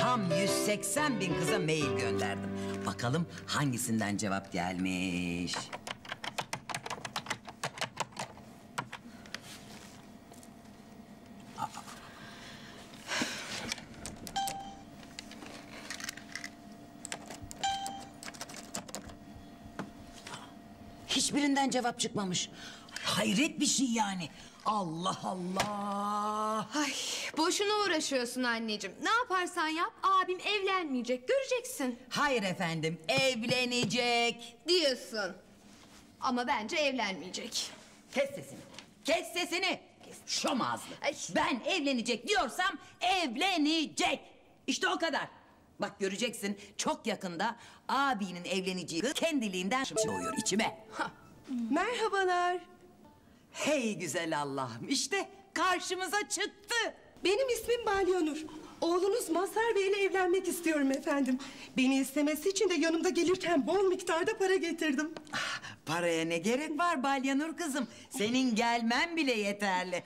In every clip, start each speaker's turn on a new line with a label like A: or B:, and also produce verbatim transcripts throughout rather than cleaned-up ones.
A: tam yüz seksen bin kıza mail gönderdim. Bakalım hangisinden cevap gelmiş. Hiçbirinden cevap çıkmamış. Hayret bir şey yani. Allah Allah.
B: Ay, boşuna uğraşıyorsun anneciğim. Ne yaparsan yap abim evlenmeyecek. Göreceksin.
A: Hayır efendim, evlenecek.
B: Diyorsun. Ama bence evlenmeyecek.
A: Kes sesini. Kes sesini. Şom ağızlı.
B: Ay.
A: Ben evlenecek diyorsam evlenecek. İşte o kadar. Bak göreceksin çok yakında abinin evleneceği kız kendiliğinden doğuyor içime. Ha.
C: Merhabalar.
A: Hey güzel Allah'ım, işte karşımıza çıktı.
C: Benim ismim Balyanur. Oğlunuz Mazhar Bey ile evlenmek istiyorum efendim. Beni istemesi için de yanımda gelirken bol miktarda para getirdim.
A: Ah, paraya ne gerek var Balyanur kızım? Senin gelmen bile yeterli.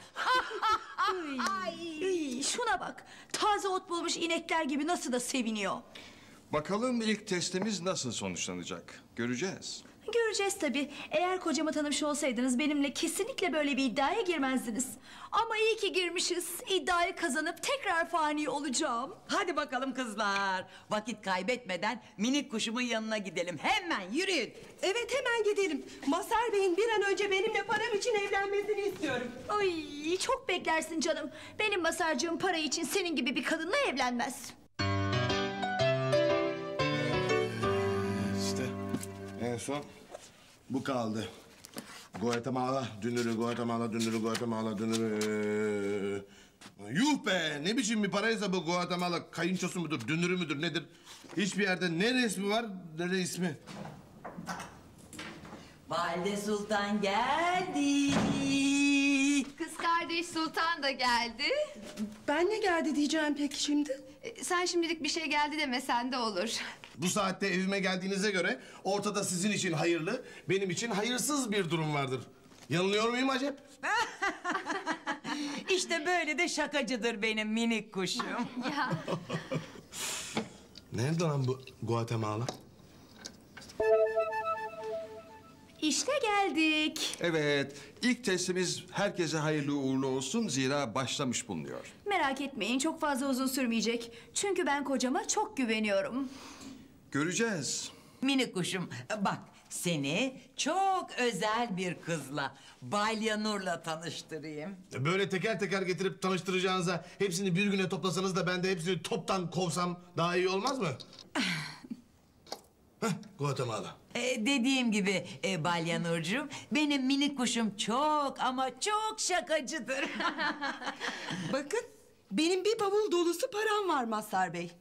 D: Ay, şuna bak. Taze ot bulmuş inekler gibi nasıl da seviniyor.
E: Bakalım ilk testimiz nasıl sonuçlanacak? Göreceğiz.
D: Göreceğiz tabii. Eğer kocamı tanımış olsaydınız benimle kesinlikle böyle bir iddiaya girmezdiniz. Ama iyi ki girmişiz. İddiayı kazanıp tekrar fani olacağım.
A: Hadi bakalım kızlar. Vakit kaybetmeden minik kuşumun yanına gidelim. Hemen yürüyün.
C: Evet hemen gidelim. Mazhar Bey'in bir an önce benimle param için evlenmesini istiyorum.
D: Ay, çok beklersin canım. Benim masarcığım para için senin gibi bir kadınla evlenmez.
F: İşte en son bu kaldı. Guatemala dünürü, Guatemala dünürü, Guatemala dünürü. Yuh be! Ne biçim bir paraysa bu Guatemala kayınçosu mudur, dünürü müdür nedir? Hiçbir yerde ne resmi var ne de ismi.
A: Valide Sultan geldi.
B: Kız kardeş Sultan da geldi.
C: Ben ne geldi diyeceğim peki şimdi?
B: E, Sen şimdilik bir şey geldi demesen de olur.
F: Bu saatte evime geldiğinize göre ortada sizin için hayırlı, benim için hayırsız bir durum vardır. Yanılıyor muyum acep?
A: İşte böyle de şakacıdır benim minik kuşum.
B: Ya
F: Nerede lan bu Guatemala?
D: İşte geldik.
E: Evet, ilk testimiz herkese hayırlı uğurlu olsun. Zira başlamış bulunuyor.
D: Merak etmeyin, çok fazla uzun sürmeyecek. Çünkü ben kocama çok güveniyorum.
E: Göreceğiz.
A: Minik kuşum bak seni çok özel bir kızla Balyanur'la tanıştırayım.
F: Böyle teker teker getirip tanıştıracağınıza hepsini bir güne toplasanız da ben de hepsini toptan kovsam daha iyi olmaz mı? Heh, Guatemala.
A: Ee, dediğim gibi e, Balyanurcuğum benim minik kuşum çok ama çok şakacıdır.
C: Bakın benim bir bavul dolusu param var Mazhar Bey.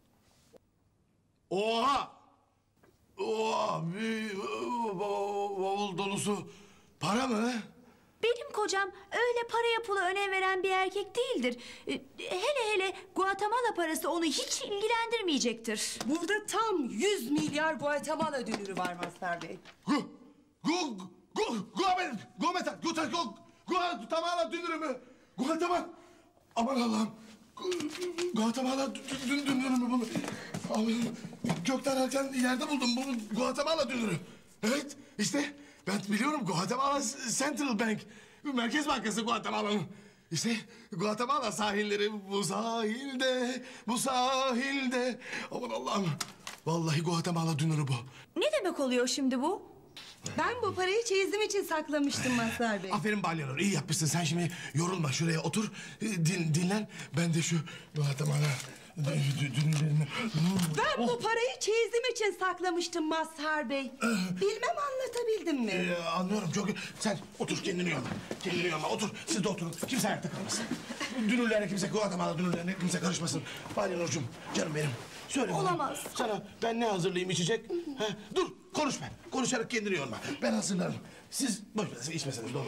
F: Oha! Oha! Bir bavul bavul dolusu para mı?
D: Benim kocam öyle paraya pula önem veren bir erkek değildir. Ee, Hele hele Guatemala parası onu hiç ilgilendirmeyecektir.
C: Burada tam yüz milyar Guatemala dönürü var Mazhar Bey.
F: Gu, gu, gu, guamet, guameta, guta, gu, Guatemala dünürü mü? Guatemala, aman Allah'ım. Gu- Guatemala dü- dü- dünürü mü bunu? Allah'ım, gökten erken yerde buldum bunu Guatemala dünürü. Evet, işte ben biliyorum Guatemala Central Bank. Merkez Bankası Guatemala'nın. İşte Guatemala sahilleri bu sahilde, bu sahilde. Aman Allah'ım. Vallahi Guatemala dünürü bu.
D: Ne demek oluyor şimdi bu?
C: Ben bu parayı çeyizim için saklamıştım Mazhar Bey.
F: Aferin Balyanur, iyi yapmışsın. Sen şimdi yorulma, şuraya otur, din, dinlen. Ben de şu Guatemala dü- dü- dünürlerini...
C: Ben bu parayı çeyizim için saklamıştım Mazhar Bey. Bilmem anlatabildim mi?
F: Ee, anlıyorum çok. Sen otur, kendini yorma. Kendini yorma, otur. Siz de oturun. Kimse ayakta kalmasın. Dünürlerine kimse, Guatemala dünürlerine kimse karışmasın. Balyanurcuğum, canım benim. Söyle bana.
D: Olamaz.
F: Sana ben ne hazırlayayım içecek? Ha, dur, konuşma. Konuşarak kendini yorma. Ben hazırlarım. Siz boş ver, içmeseniz de olur.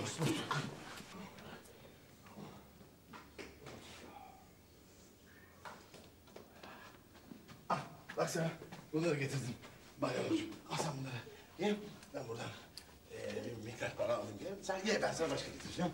F: Ah, bak sana. Bunları getirdim. Balyanurcuğum, al sen bunları. Ye, ben buradan ee, bir miktar para alayım. Ye. Sen ye, ben sana başka getireceğim.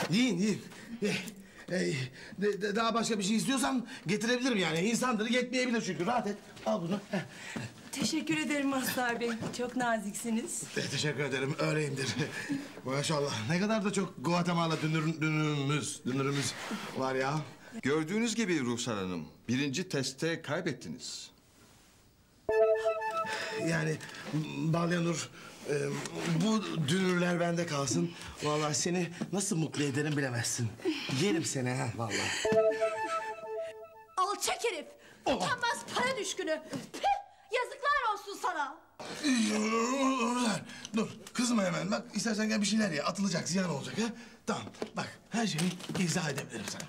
F: Yiyin yiyin. Ye. Ee, de- de- daha başka bir şey istiyorsan getirebilirim yani. İnsanları yetmeyebilir çünkü. Rahat et. Al bunu. Heh.
C: Teşekkür ederim Mazhar Bey. Çok naziksiniz.
F: Te- Teşekkür ederim. Öyleyimdir. Maşallah. Ne kadar da çok Guatemala dünür, dünürümüz, dünürümüz var ya.
E: Gördüğünüz gibi Ruhsar Hanım, birinci testte kaybettiniz.
F: Yani Balyanur, e, bu dünürler bende kalsın. Vallahi seni nasıl mutlu ederim bilemezsin. Yerim seni ha vallahi.
D: Alçak herif. Utanmaz para düşkünü. Püh, yazıklar olsun sana.
F: Dur, dur. Kızma hemen. Bak istersen gel bir şeyler ye. Atılacak, ziyan olacak ha. Tamam. Bak her şeyi izah edebilirim sana.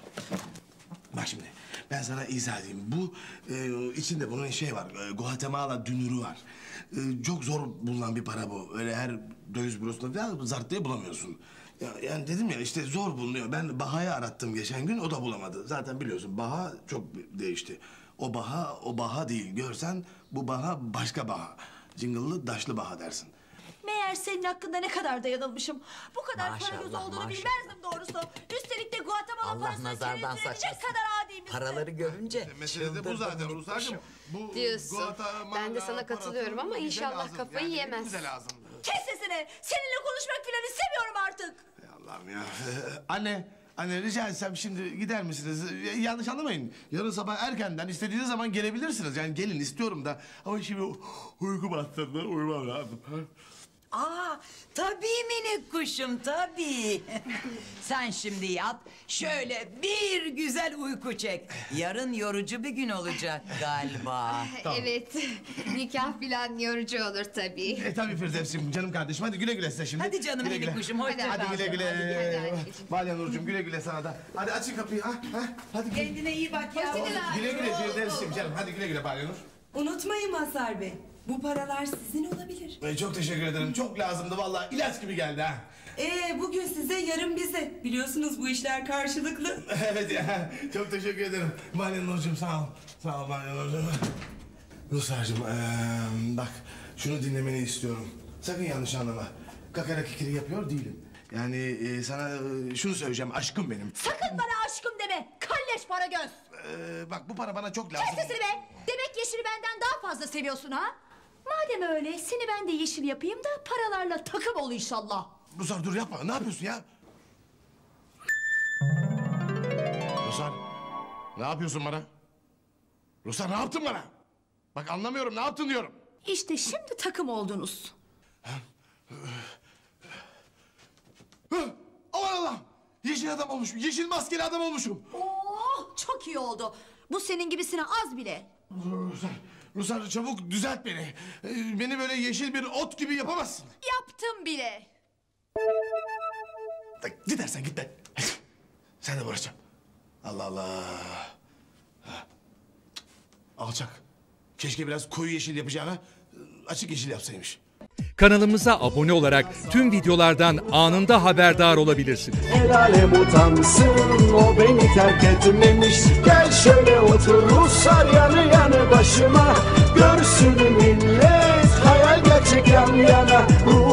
F: Bak şimdi ben sana izah edeyim. Bu e, içinde bunun şey var. E, Guatemala dünürü var. E, çok zor bulunan bir para bu. Öyle her döviz bürosunda falan zart diye bulamıyorsun. Ya, yani dedim ya işte zor bulunuyor. Ben Baha'yı arattım geçen gün, o da bulamadı. Zaten biliyorsun Baha çok değişti. O Baha o Baha değil. Görsen bu Baha başka Baha. Cıngıllı daşlı Baha dersin.
D: Meğer senin hakkında ne kadar da yanılmışım. Bu kadar para göz
A: Maşallah,
D: olduğunu
A: maşallah.
D: bilmezdim doğrusu. Üstelik de Guatemala
A: Allah
D: parasını
A: nazardan
D: çevirecek
A: saçmasın.
D: kadar adiymişsin.
A: Paraları görünce
F: Mesele de bu
A: çıldırdım,
F: zaten
A: gitmişim.
F: Ruslarcığım. Bu
B: Diyorsun.
F: Guatemala
B: Ben de sana katılıyorum
F: parası
B: ama
F: bize
B: inşallah
F: lazım.
B: kafayı
F: Yani
B: yemez.
F: bize lazım.
D: Kes sesini. Seninle konuşmak falan istemiyorum artık.
F: Ey Allah'ım ya. Anne, anne rica etsem şimdi gider misiniz? Ya- Yanlış anlamayın. Yarın sabah erkenden istediğiniz zaman gelebilirsiniz. Yani gelin istiyorum da. Ama şimdi uyku bastırdı. Uyumam lazım.
A: Aa, tabii minik kuşum, tabii. Sen şimdi yat, şöyle bir güzel uyku çek. Yarın yorucu bir gün olacak galiba.
B: Evet. Nikah falan yorucu olur tabii.
F: E tabii Firdevs'im, canım kardeşim. Hadi güle güle size şimdi.
A: Hadi canım
F: Güle
A: minik
F: güle.
A: kuşum, hoşça kal.
F: Hadi güle güle.
B: Hadi, hadi anneciğim.
F: Balya Nurcuğum güle güle sana da. Hadi açın kapıyı ha. ha. Hadi güle
A: Kendine iyi bak ya.
F: güle, güle Firdevs'im canım. Hadi güle güle Balya Nur.
C: Unutmayın Mazhar Bey. Bu paralar sizin olabilir.
F: E, çok teşekkür ederim. Çok lazımdı vallahi. İlaç gibi geldi ha.
C: Ee, bugün size yarın bize. Biliyorsunuz bu işler karşılıklı.
F: Evet ya, çok teşekkür ederim. Balya Nurcuğum sağ ol. Sağ ol Balya Nurcuğum. Ruslarcığım ee, bak şunu dinlemeni istiyorum. Sakın yanlış anlama. Kakara kikiri yapıyor değilim. Yani e, sana e, şunu söyleyeceğim, aşkım benim.
D: Sakın bana aşkım deme. Kalleş para göz.
F: Ee, bak bu para bana çok lazım.
D: Kes sesini be. Demek Yeşil'i benden daha fazla seviyorsun ha? Madem öyle seni ben de Yeşil yapayım da paralarla takım ol inşallah.
F: Ruslar dur yapma, ne yapıyorsun ya? Ruslar, ne yapıyorsun bana? Ruslar ne yaptın bana? Bak anlamıyorum, ne yaptın diyorum.
D: İşte şimdi takım oldunuz.
F: Hı, aman Allah'ım! Yeşil adam olmuşum, yeşil maskeli adam olmuşum.
D: Oh çok iyi oldu. Bu senin gibisine az bile.
F: Ruslar, Ruslar çabuk düzelt beni. Ee, Beni böyle yeşil bir ot gibi yapamazsın.
D: Yaptım bile.
F: Gidersen git be. Sen de uğraşacağım. Allah Allah. Ha. Alçak. Keşke biraz koyu yeşil yapacağına açık yeşil yapsaymış.
G: Kanalımıza abone olarak tüm videolardan anında haberdar olabilirsiniz.
H: El alem utansın, o beni terk etmemiş. Gel şöyle otur Ruslar yanı yanı başıma. Görsün millet hayal gerçek yan yana. Ruh